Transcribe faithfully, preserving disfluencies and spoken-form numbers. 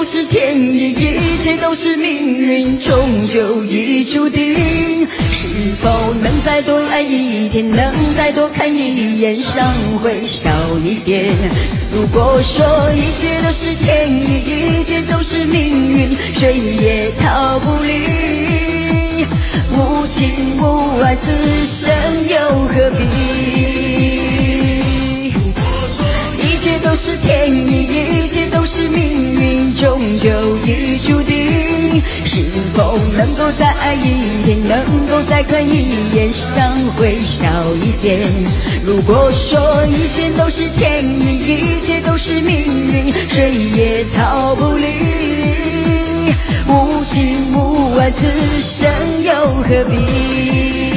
是天意，一切都是命运，终究已注定。是否能再多爱一天，能再多看一眼，伤会少一点？如果说一切都是天意，一切都是命运，谁也逃不离。无情无爱，此生又何必？一切都是天意，一切都是命运，终究已注定。是否能够再爱一天，能够再看一眼，伤会少一点？如果说一切都是天意，一切都是命运，谁也逃不离。无情无爱，此生又何必？